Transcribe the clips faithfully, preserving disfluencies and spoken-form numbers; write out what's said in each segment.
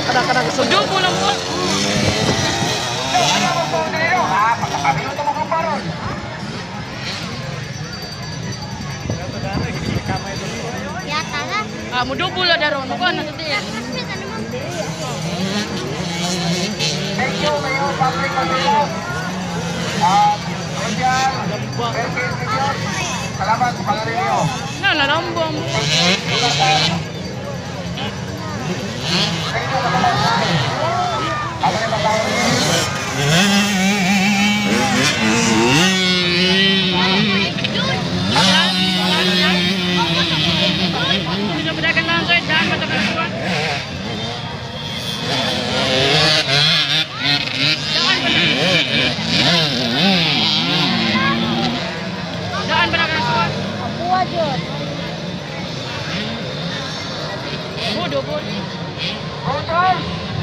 Kada-kada gusto mo. Dubo lang po. Yata na. Ah, mudubo lang daron. Mukuha na tadi. Thank you, Mayo Patrick Manila. Ah, Roger, Perkins Junior. Salamat sa pangarinyo. Na, lalambong. Bisa bedakan lang guys, jangan bedakan kuat. Jangan Jangan bedakan kuat. Aku aja. Bodoh bodoh. Control!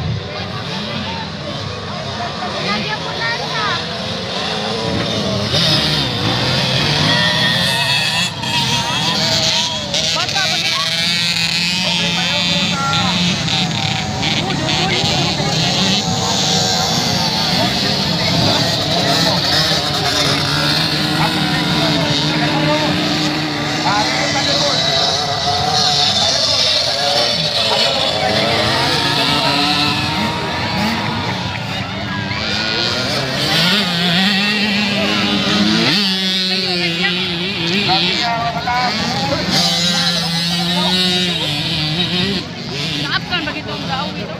Lagi aku nanya. Bata bagi. Bodoh Maafkan begitu jauh itu.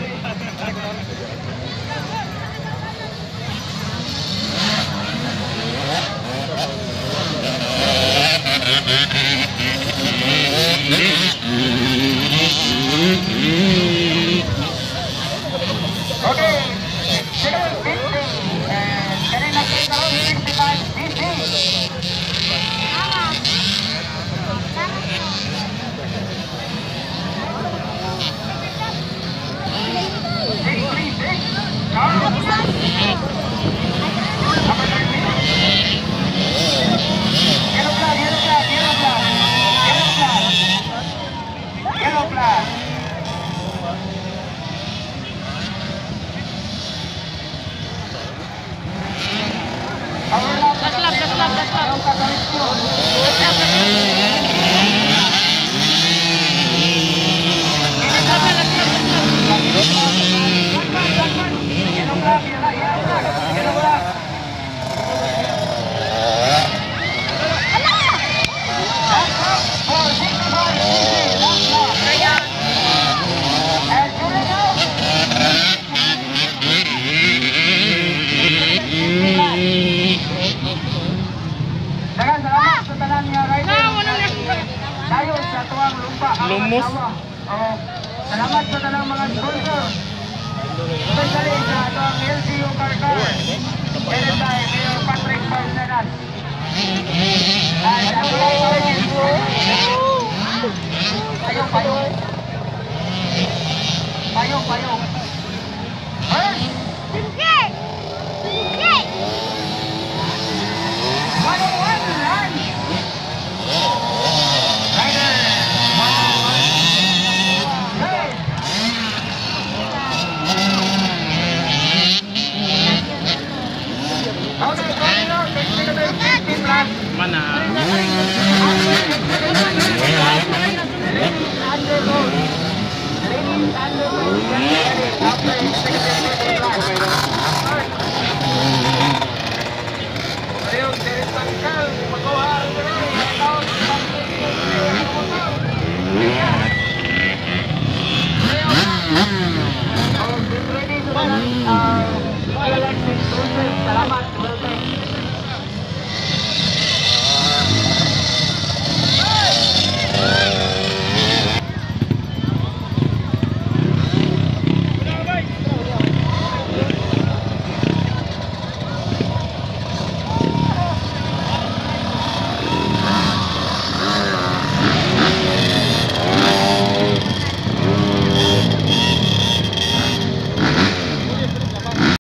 Okay, second fifty, and kanina kita ron sixty-five fifty. Mama. six three six. Carlos. Number thirteen. Yellow flag, yellow flag, yellow flag. Yellow flag. Yellow flag. Power lap. Gas lap, gas lap, gas lap. Ang kakarisyon. Yellow flag, yellow, yellow flag. Yellow flag. Last lap for sixty-five fifty. Last lap. And here we go. Dagan salamat sa tanan nga rider. Nah, wala na. Dayon sa tuwang lumpa ang Lumos. asawa. Oo. Salamat sa tanang mga sponsor. Especially sa tuwang L C U Carcar. Headed by Mayor Patrick Parcenas. And ang mga parties po. Payong, payong. Payong, payong. First, Tinggi. Tinggi. one oh one, run. Rider, one oh one. Third. Okay, coming out, next to the fifty plus. Mana? Underboard. Ladies, underboard. After